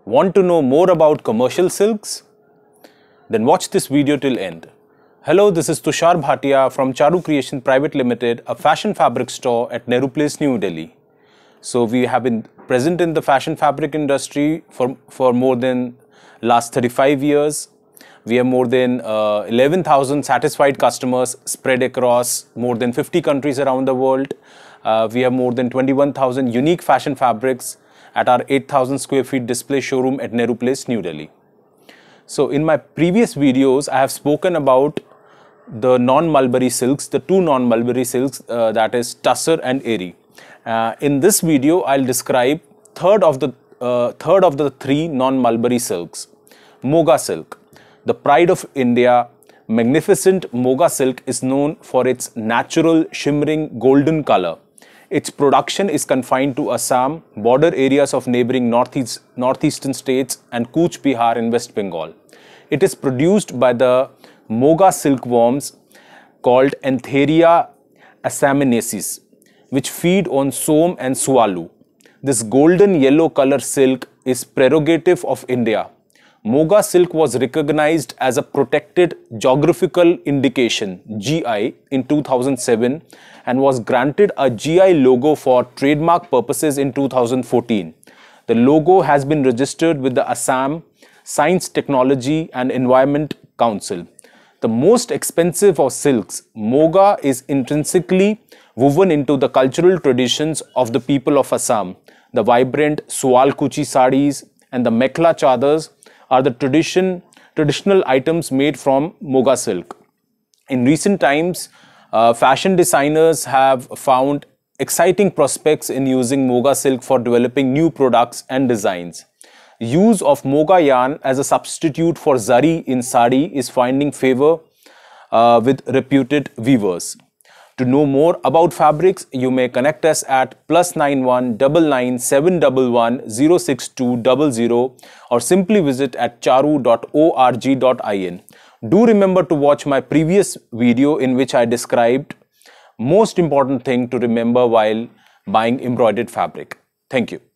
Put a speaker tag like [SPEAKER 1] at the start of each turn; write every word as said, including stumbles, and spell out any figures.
[SPEAKER 1] Want to know more about commercial silks? Then watch this video till end. Hello, this is Tushar Bhatia from Charu Creation Pvt Limited, a fashion fabric store at Nehru Place, New Delhi. So we have been present in the fashion fabric industry for, for more than last thirty-five years. We have more than uh, eleven thousand satisfied customers spread across more than fifty countries around the world. Uh, we have more than twenty-one thousand unique fashion fabrics at our eight thousand square feet display showroom at Nehru Place, New Delhi. So in my previous videos, I have spoken about the non-mulberry silks, the two non-mulberry silks, uh, that is tussar and eri. Uh, in this video, I'll describe third of the uh, third of the three non-mulberry silks, Muga silk. The pride of India, magnificent Muga silk is known for its natural shimmering golden color. Its production is confined to Assam, border areas of neighboring northeast, northeastern states and Cooch Behar in West Bengal. It is produced by the Muga silkworms called Antheria assaminaceae, which feed on som and sualu. This golden yellow color silk is prerogative of India. Muga silk was recognized as a protected geographical indication G I in two thousand seven and was granted a G I logo for trademark purposes in two thousand fourteen. The logo has been registered with the Assam Science, Technology and Environment Council. The most expensive of silks, Muga is intrinsically woven into the cultural traditions of the people of Assam. The vibrant Sualkuchisarees and the mekhla chaddars are the tradition, traditional items made from Muga silk. In recent times, uh, fashion designers have found exciting prospects in using Muga silk for developing new products and designs. Use of Muga yarn as a substitute for zari in sari is finding favor uh, with reputed weavers. To know more about fabrics, you may connect us at plus nine one nine nine seven one one zero six two zero zero or simply visit at charu dot org dot in. Do remember to watch my previous video in which I described most important thing to remember while buying embroidered fabric. Thank you.